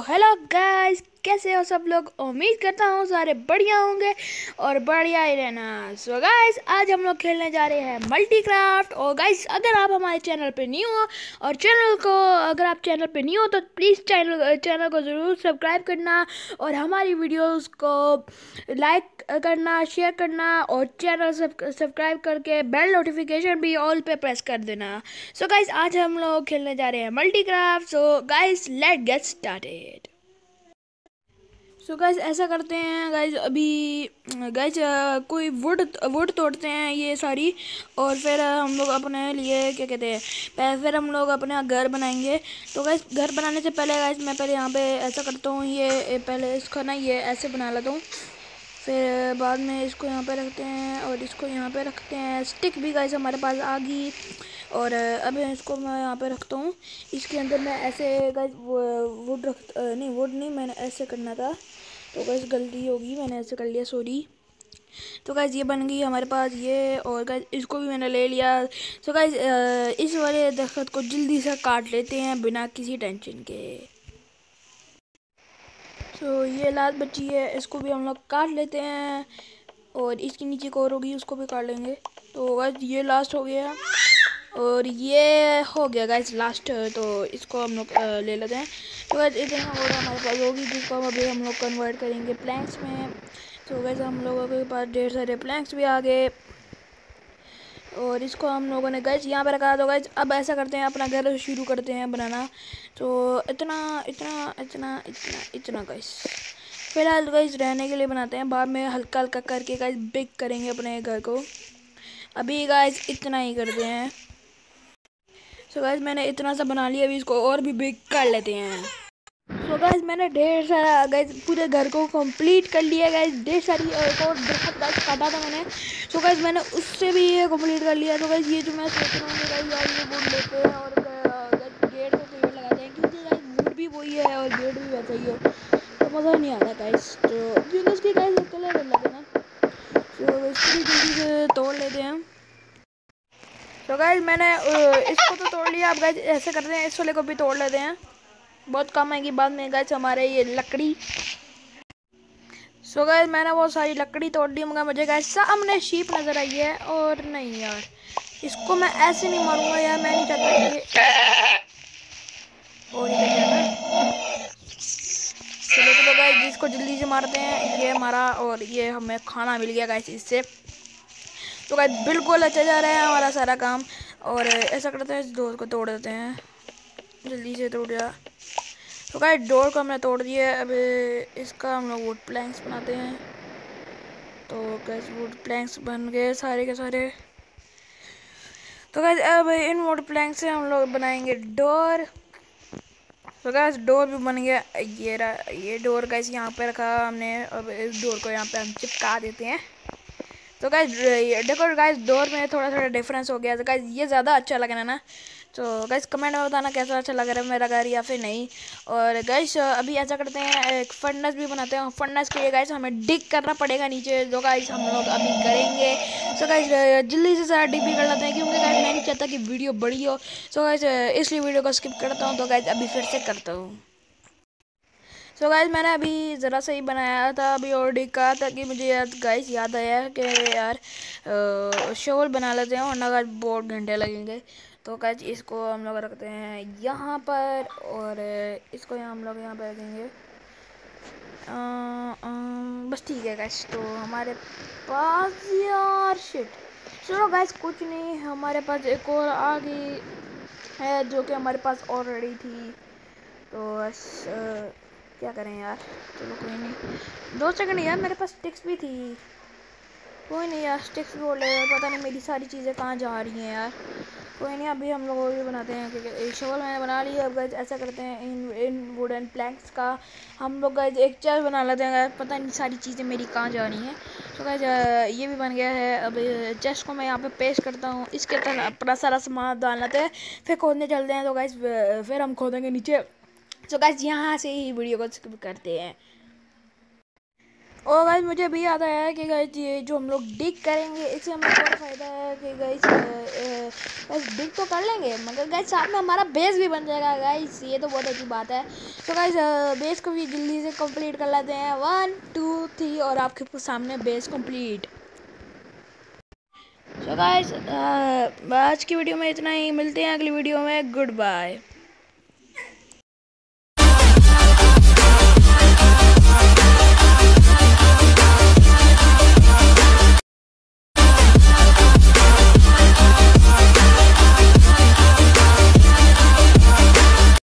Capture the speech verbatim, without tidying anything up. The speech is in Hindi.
हेलो गाइस, कैसे हो सब लोग। उम्मीद करता हूँ सारे बढ़िया होंगे और बढ़िया ही रहना। सो गाइस, आज हम लोग खेलने जा रहे हैं मल्टीक्राफ्ट। और गाइस, अगर आप हमारे चैनल पे न्यू हो और चैनल को अगर आप चैनल पे न्यू हो तो प्लीज़ चैनल चैनल को ज़रूर सब्सक्राइब करना और हमारी वीडियोस को लाइक करना, शेयर करना और चैनल सब्सक्राइब करके बेल नोटिफिकेशन भी ऑल पे प्रेस कर देना। सो गाइस, आज हम लोग खेलने जा रहे हैं Multicraft. So guys, let get started. So guys, ऐसा करते हैं गाइस, अभी गाइस कोई वुड वुड तोड़ते हैं ये सारी, और फिर हम लोग अपने लिए क्या कहते हैं पहले फिर हम लोग अपना घर बनाएंगे। तो गाइस, घर बनाने से पहले गाइस मैं पहले यहाँ पे ऐसा करता हूँ, ये पहले इसको ना ये ऐसे बना लेता हूँ, फिर बाद में इसको यहाँ पे रखते हैं और इसको यहाँ पे रखते हैं। स्टिक भी गाइस हमारे पास आ गई, और अब इसको मैं यहाँ पे रखता हूँ। इसके अंदर मैं ऐसे गाइस वुड रख नहीं वुड नहीं मैंने ऐसे करना था, तो गाइस गलती होगी, मैंने ऐसे कर लिया, सॉरी। तो गाइस ये बन गई हमारे पास ये, और गाइस इसको भी मैंने ले लिया। तो गाइस इस वाले दरख्त को जल्दी से काट लेते हैं बिना किसी टेंशन के। तो ये लात बची है, इसको भी हम लोग काट लेते हैं, और इसके नीचे को और होगी उसको भी काट लेंगे। तो गाइस ये लास्ट हो गया, और ये हो गया गाइस लास्ट, तो इसको हम लोग ले लेते हैं। तो गाइस इतना और हमारे पास होगी, जिसको हम अभी हम लोग कन्वर्ट करेंगे प्लैंक्स में। तो गाइस हम लोगों के पास ढेर सारे प्लैंक्स भी आ गए, और इसको हम लोगों ने गाइस यहाँ पे रखा। तो गाइस अब ऐसा करते हैं, अपना घर शुरू करते हैं बनाना। तो इतना इतना इतना इतना इतना गाइस फिलहाल गाइस रहने के लिए बनाते हैं, बाद में हल्का हल्का करके गाइस बिग करेंगे अपने घर को। अभी गाइस इतना ही करते हैं। सो गाइस मैंने इतना सा बना लिया, अभी इसको और भी बिग कर लेते हैं। सो so गाइस मैंने ढेर सारा गाइस पूरे घर को कंप्लीट कर लिया गाइस। ढेर सारी एक और दरख्त गाइस काटा था मैंने, सो so गाइस मैंने उससे भी ये कंप्लीट कर लिया। तो गाइस ये जो मैं सोच रहा हूँ गाइस, यार ये वुड लेते हैं और गाइस गेट को पेड़ लगाते हैं, क्योंकि गाइस वुड भी वही है और गेट भी वैसा ही हो, तो मज़ा नहीं आता गाइस। तो क्योंकि उसकी गाइस कलर अलग है ना, तो इसको जल्दी से तोड़ लेते हैं। तो गाइस मैंने इसको तो तोड़ लिया, अब गाइस ऐसे करते हैं इस वाले को भी तोड़ लेते हैं, बहुत कम आएगी बाद में गाइस हमारे ये लकड़ी। सो गाइस मैंने वो सारी लकड़ी तोड़ दी, मगर मुझे गाइस सामने शीप नज़र आई है, और नहीं यार इसको मैं ऐसे नहीं मारूंगा यार, मैं नहीं चाहता ये और इधर जाना। चलो चलो गाइस, जिसको जल्दी से मारते हैं, ये मारा और ये हमें खाना मिल गया गाइस इससे। तो गाइस बिल्कुल अच्छा जा रहा है हमारा सारा काम, और ऐसा करते हैं इस डोर को तोड़ देते हैं, जल्दी से तोड़ जा। तो गाइस डोर को हमने तोड़ दिया, अब इसका हम लोग वुड प्लैंक्स बनाते हैं। तो गाइस वुड प्लैंक्स बन गए सारे के सारे। तो गाइस अब इन वुड प्लैंक से हम लोग बनाएंगे डोर। तो गाइस डोर भी बन गया, ये रहा ये डोर गाइस यहाँ पे रखा हमने। अब इस डोर को यहाँ पे हम चिपका देते हैं। तो गाइस देखो गाइस डोर में थोड़ा थोड़ा डिफरेंस हो गया, तो गाइस ये ज़्यादा अच्छा लग रहा है ना। तो गाइस कमेंट में बताना कैसा अच्छा लग रहा है मेरा घर या फिर नहीं। और गाइस अभी ऐसा करते हैं, एक फर्नेस भी बनाते हैं। फर्नेस के लिए गाइस हमें डिग करना पड़ेगा नीचे, जो गाइस हम लोग अभी करेंगे। सो गाइस जल्दी से सारा डिग भी कर लेते हैं, क्योंकि गाइस मैं नहीं चाहता कि वीडियो बड़ी हो। सो गाइस इसलिए वीडियो को स्किप करता हूँ। तो गाइस अभी फिर से करता हूँ। सो so गाइस मैंने अभी ज़रा सा ही बनाया था अभी और डिग का, ताकि मुझे याद गाइस याद आया कि यार शोल बना लेते हैं, वरना गाइस बहुत घंटे लगेंगे। तो गाइस इसको हम लोग रखते हैं यहाँ पर, और इसको यहाँ हम लोग यहाँ पर रखेंगे। बस ठीक है गाइस। तो हमारे पास यार शिट, चलो गाइस कुछ नहीं, हमारे पास एक और आ गई है जो कि हमारे पास ऑलरेडी थी। तो बस क्या करें यार, चलो कोई नहीं, दो सेकंड यार, मेरे पास स्टिक्स भी थी, कोई नहीं यार स्टिक्स भी बोल रहे, पता नहीं मेरी सारी चीज़ें कहाँ जा रही हैं यार। कोई नहीं, अभी हम लोग वो भी बनाते हैं, क्योंकि शोल मैंने बना ली है। अब गाइस ऐसा करते हैं, इन इन वुडन प्लैंक्स का हम लोग गाइस एक चेस्ट बना लेते हैं। पता नहीं सारी चीज़ें मेरी कहाँ जा रही हैं। तो गाइस ये भी बन गया है। अब चेस्ट को मैं यहाँ पे पेस्ट करता हूँ, इसके अंदर अपना सारा सामान डाल लेते हैं, फिर खोदने चलते हैं। तो गाइस फिर हम खोदेंगे नीचे। तो गाइस यहाँ से ही वीडियो को स्किप करते हैं। और गाइस मुझे भी याद आया है कि गाइस ये जो हम लोग डिग करेंगे, इससे हमें बहुत फ़ायदा है कि गाइस बस बिग तो कर लेंगे मगर गाइस साथ में हमारा बेस भी बन जाएगा गाइस, ये तो बहुत अच्छी बात है। तो गाइस बेस को भी जल्दी से कंप्लीट कर लेते हैं, वन टू थ्री और आपके सामने बेस कंप्लीट। सो गाइस आज की वीडियो में इतना ही, मिलते हैं अगली वीडियो में, गुड बाय।